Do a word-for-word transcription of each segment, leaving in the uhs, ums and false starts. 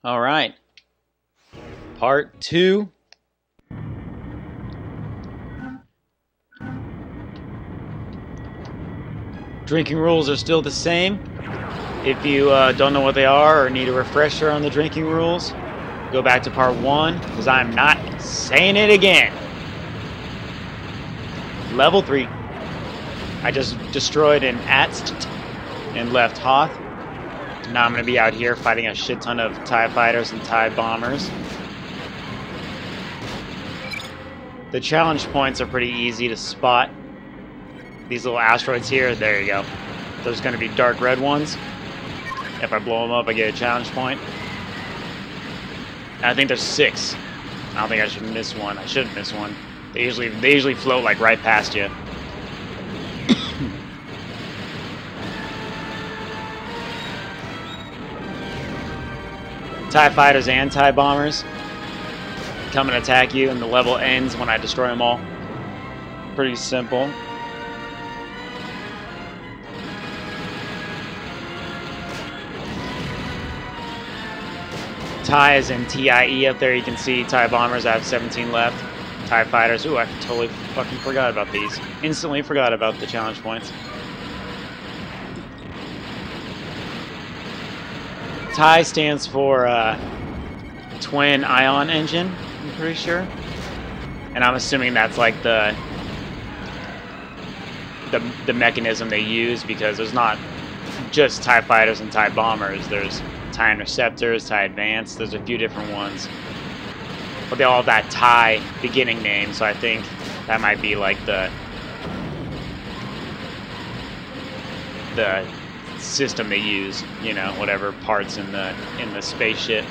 All right. Part two. Drinking rules are still the same. If you uh, don't know what they are or need a refresher on the drinking rules, go back to part one, because I'm not saying it again. Level three. I just destroyed an Atst and left Hoth. Now I'm going to be out here fighting a shit ton of TIE fighters and TIE bombers. The challenge points are pretty easy to spot. These little asteroids here, there you go. There's going to be dark red ones. If I blow them up, I get a challenge point. And I think there's six. I don't think I should miss one. I shouldn't miss one. They usually they usually float like right past you. TIE fighters and TIE bombers come and attack you, and the level ends when I destroy them all. Pretty simple. TIE is in T I E up there. You can see TIE bombers. I have seventeen left. TIE fighters. Ooh, I totally fucking forgot about these. Instantly forgot about the challenge points. TIE stands for uh, Twin Ion Engine, I'm pretty sure. And I'm assuming that's like the, the the mechanism they use, because there's not just TIE fighters and TIE bombers. There's TIE Interceptors, TIE Advanced, there's a few different ones. But they all have that TIE beginning name, so I think that might be like the the system they use, you know, whatever parts in the in the spaceship.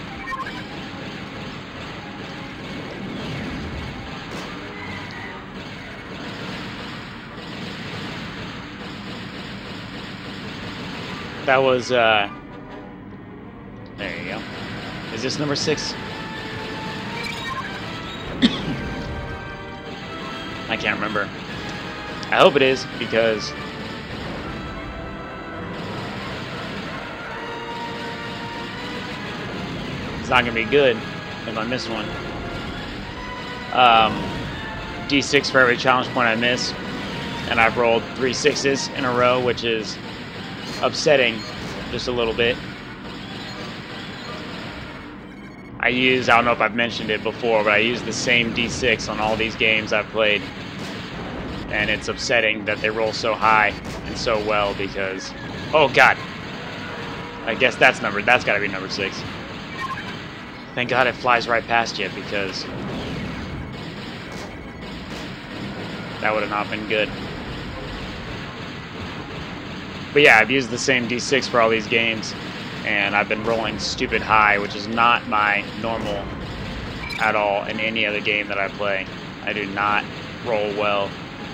That was uh there you go. Is this number six? I can't remember. I hope it is, because it's not going to be good if I miss one. Um, D six for every challenge point I miss. And I've rolled three sixes in a row, which is upsetting just a little bit. I use, I don't know if I've mentioned it before, but I use the same D six on all these games I've played. And it's upsetting that they roll so high and so well, because... Oh, God. I guess that's number, that's got to be number six. Thank God it flies right past you, because that would have not been good. But yeah, I've used the same D six for all these games, and I've been rolling stupid high, which is not my normal at all in any other game that I play. I do not roll well.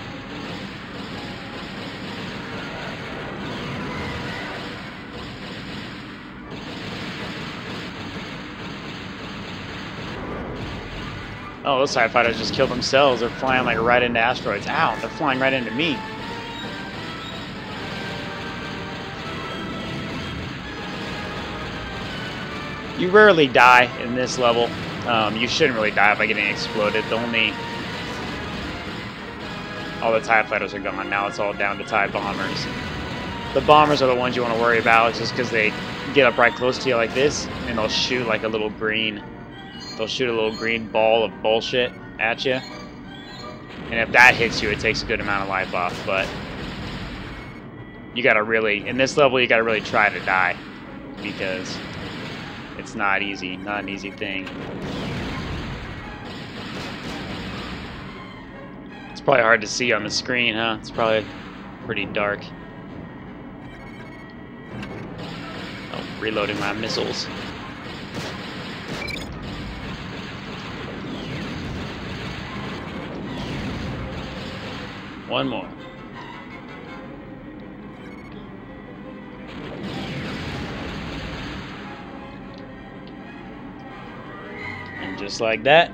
Oh, those TIE fighters just killed themselves. They're flying like right into asteroids. Ow, they're flying right into me. You rarely die in this level. Um, you shouldn't really die by getting exploded. The only... All the TIE fighters are gone. Now it's all down to TIE bombers. The bombers are the ones you want to worry about, just because they get up right close to you like this, and they'll shoot like a little green... They'll shoot a little green ball of bullshit at you. And if that hits you, it takes a good amount of life off. But you gotta really... In this level, you gotta really try to die, because it's not easy. Not an easy thing. It's probably hard to see on the screen, huh? It's probably pretty dark. Oh, reloading my missiles. One more. And just like that,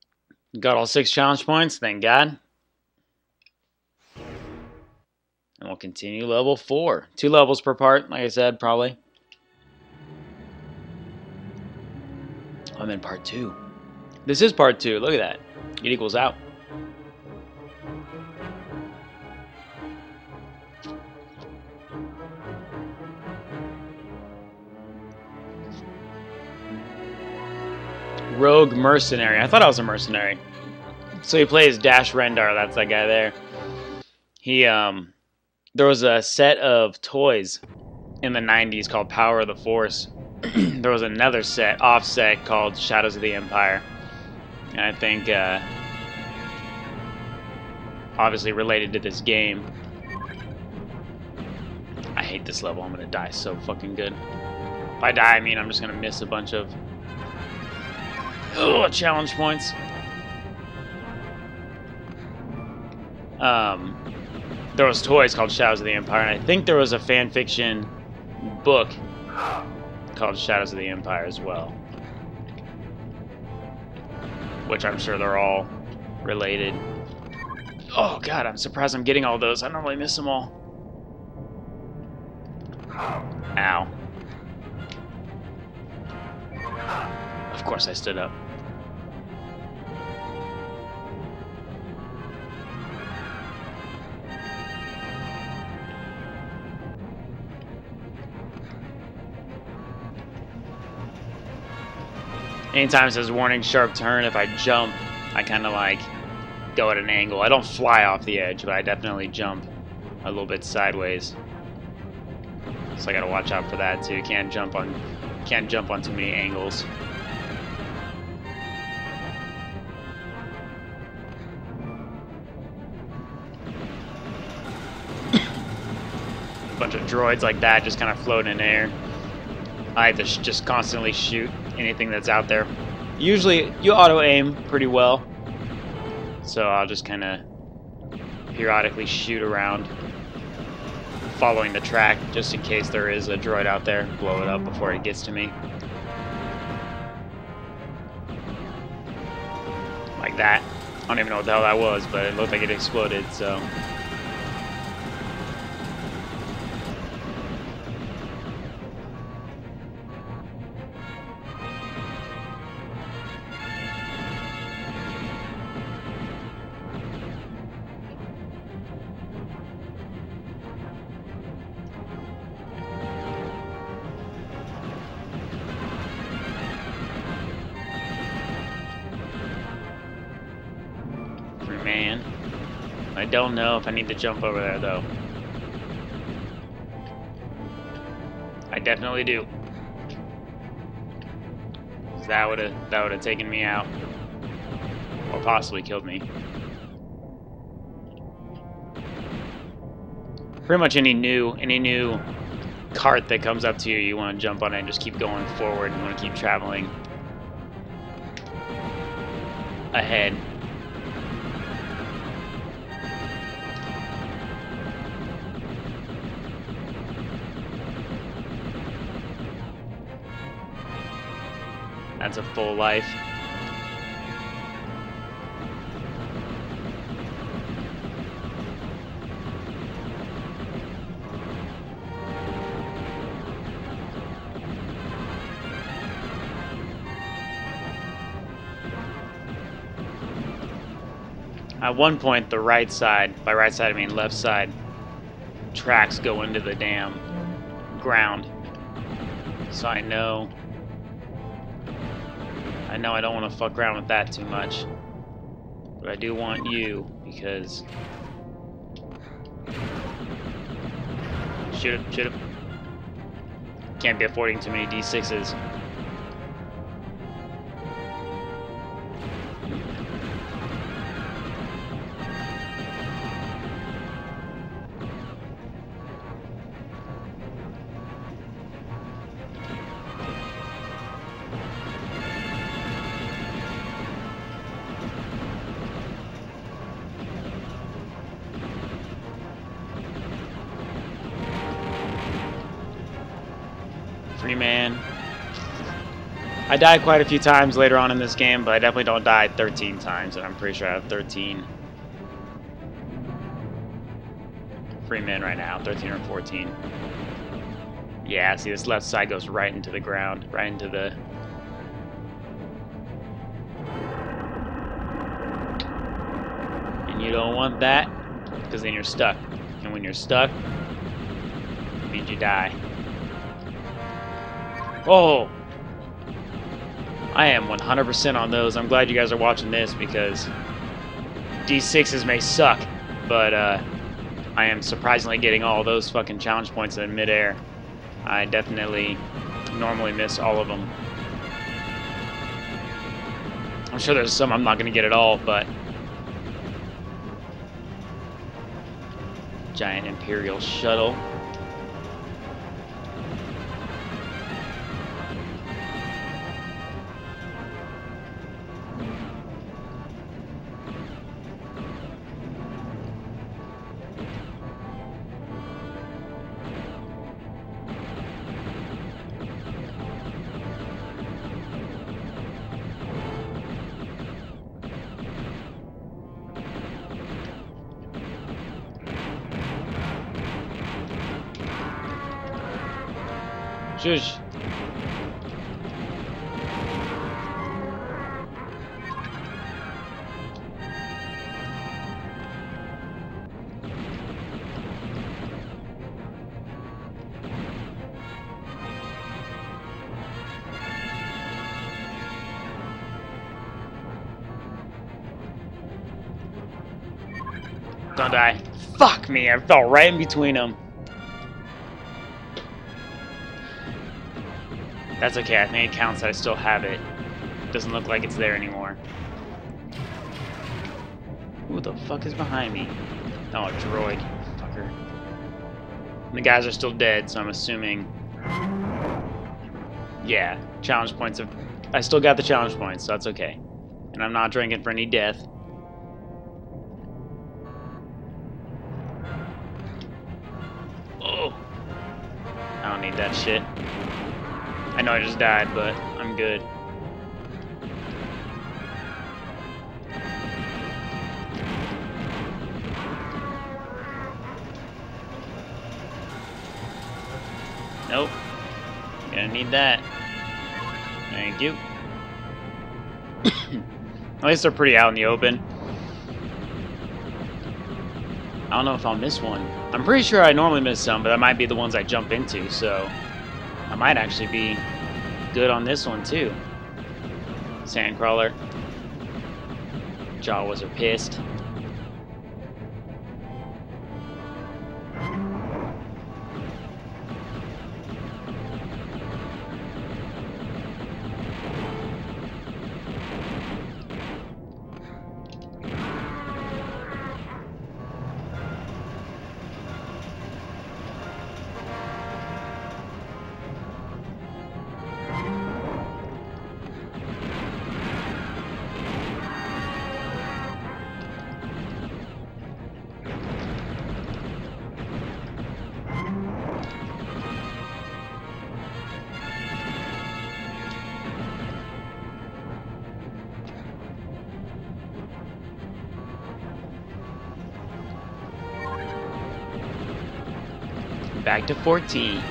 got all six challenge points, thank God. And we'll continue level four. Two levels per part, like I said, probably. I'm in part two. This is part two. Look at that. It equals out. Rogue Mercenary. I thought I was a mercenary. So he plays Dash Rendar. That's that guy there. He, um... There was a set of toys in the nineties called Power of the Force. There was another set, offset, called Shadows of the Empire. And I think, uh... obviously related to this game. I hate this level. I'm gonna die so fucking good. If I die, I mean I'm just gonna miss a bunch of... Ugh, challenge points. Um, there was toys called Shadows of the Empire, and I think there was a fan fiction book called Shadows of the Empire as well, which I'm sure they're all related. Oh god, I'm surprised I'm getting all those. I normally miss them all. Ow. Of course I stood up. Anytime it says warning sharp turn, if I jump, I kind of like go at an angle. I don't fly off the edge, but I definitely jump a little bit sideways. So I gotta watch out for that too. Can't jump on, can't jump on too many angles. Bunch of droids like that just kind of float in air. I have to sh just constantly shoot anything that's out there. Usually you auto aim pretty well, so I'll just kind of periodically shoot around, following the track just in case there is a droid out there. Blow it up before it gets to me. Like that. I don't even know what the hell that was, but it looked like it exploded, so... Man, I don't know if I need to jump over there though. I definitely do. That would have that would have taken me out, or possibly killed me. Pretty much any new any new cart that comes up to you, you want to jump on it and just keep going forward. You want to keep traveling ahead. That's a full life. At one point, the right side, by right side I mean left side, tracks go into the damn ground. So I know... I know I don't want to fuck around with that too much, but I do want you, because... Shoot him, shoot him. Can't be affording too many D sixes. Free man. I died quite a few times later on in this game, but I definitely don't die thirteen times, and I'm pretty sure I have thirteen. free men right now, thirteen or fourteen. Yeah, see, this left side goes right into the ground, right into the... And you don't want that, because then you're stuck. And when you're stuck, it means you die. Oh! I am one hundred percent on those. I'm glad you guys are watching this, because D sixes may suck, but uh, I am surprisingly getting all those fucking challenge points in midair. I definitely normally miss all of them. I'm sure there's some I'm not going to get at all, but... Giant Imperial shuttle. Shush. Don't die. Fuck me, I fell right in between them. That's okay, I think it counts that I still have it. Doesn't look like it's there anymore. Who the fuck is behind me? Oh, a droid. Fucker. And the guys are still dead, so I'm assuming... Yeah, challenge points of... I still got the challenge points, so that's okay. And I'm not drinking for any death. Oh! I don't need that shit. I know I just died, but I'm good. Nope. Gonna need that. Thank you. At least they're pretty out in the open. I don't know if I'll miss one. I'm pretty sure I normally miss some, but that might be the ones I jump into, so... I might actually be good on this one too. Sandcrawler. Jawas are pissed. Back to fourteen.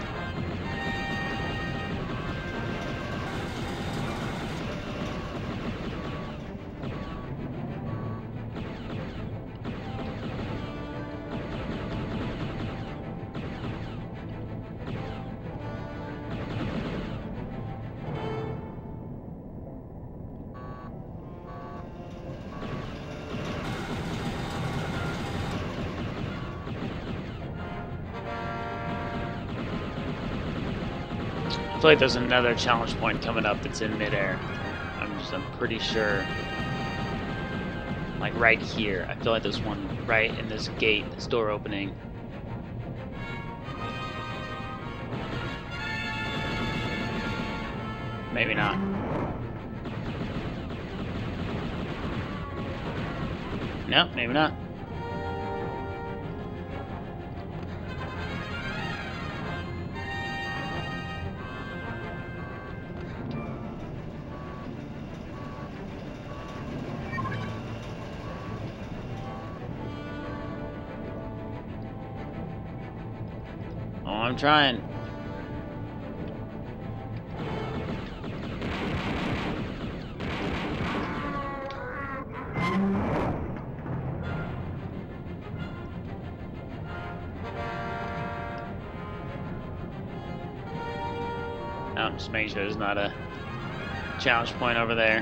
I feel like there's another challenge point coming up that's in midair. I'm just, I'm pretty sure. Like right here. I feel like there's one right in this gate, this door opening. Maybe not. No, maybe not. Oh, I'm trying. Oh, just making sure there's not a challenge point over there.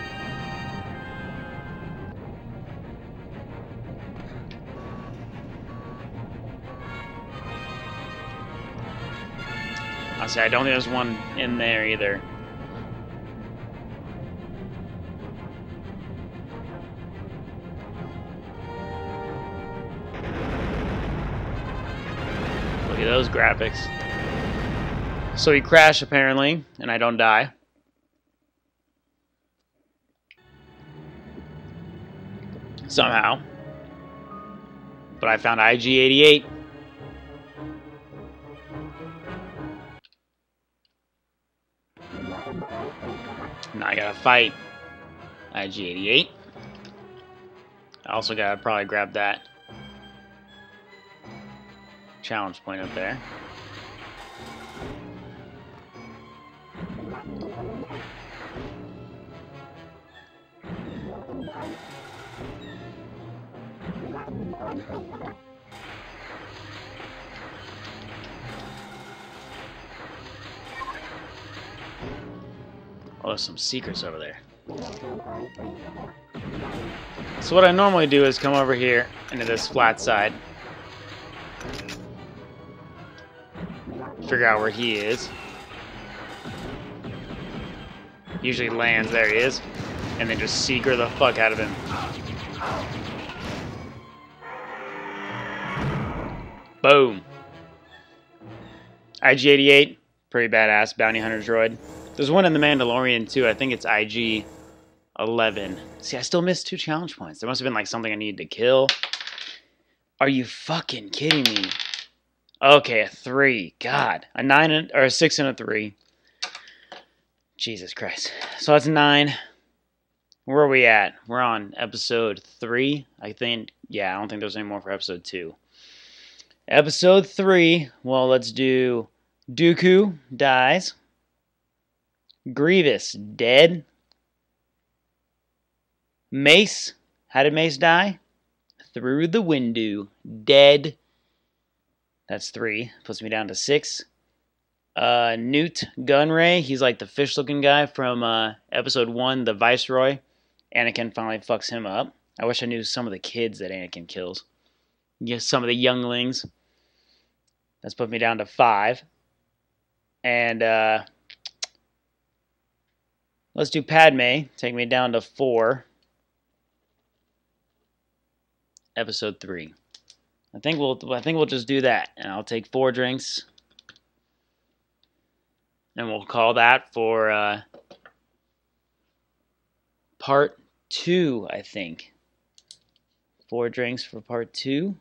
I say I don't think there's one in there either. Look at those graphics. So we crash apparently, and I don't die. Somehow. But I found I G eighty-eight. Now I gotta fight I G eighty-eight. I also gotta probably grab that challenge point up there. Oh, there's some secrets over there. So what I normally do is come over here into this flat side, figure out where he is. Usually lands, there he is, and then just secret the fuck out of him. Boom. I G eighty-eight, pretty badass bounty hunter droid. There's one in the Mandalorian too. I think it's I G eleven. See, I still missed two challenge points. There must have been like something I needed to kill. Are you fucking kidding me? Okay, a three. God, a nine and, or a six and a three. Jesus Christ. So that's nine. Where are we at? We're on episode three, I think. Yeah, I don't think there's any more for episode two. Episode three. Well, let's do Dooku dies. Grievous dead. Mace. How did Mace die? Through the window. Dead. That's three. Puts me down to six. Uh, Newt Gunray. He's like the fish-looking guy from uh, episode one, the Viceroy. Anakin finally fucks him up. I wish I knew some of the kids that Anakin kills. Yes, some of the younglings. That's put me down to five. And uh, let's do Padme. Take me down to four. Episode three. I think we'll. I think we'll just do that, and I'll take four drinks, and we'll call that for uh, part two. I think four drinks for part two,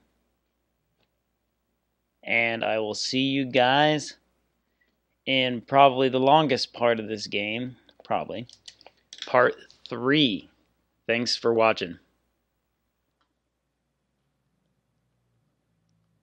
and I will see you guys in probably the longest part of this game, probably part three. Thanks for watching.